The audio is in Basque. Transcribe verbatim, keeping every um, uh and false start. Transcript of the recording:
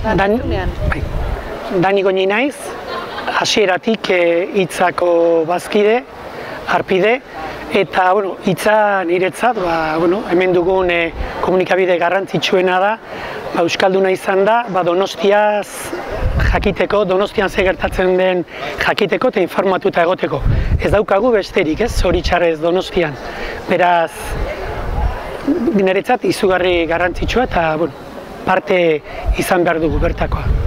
Dani Goñi naiz, hasieratik hitzako bazkide, harpide, eta hitza niretzat, hemen dugun komunikabide garrantzitsuena da, euskalduna izan da, Donostiaz jakiteko, Donostian ze gertatzen den jakiteko eta informatuta egoteko. Ez daukagu besterik, ez, zoritxarrez Donostian. Beraz, niretzat izugarri garrantzitsua eta parte izan behar dugu bertakoa.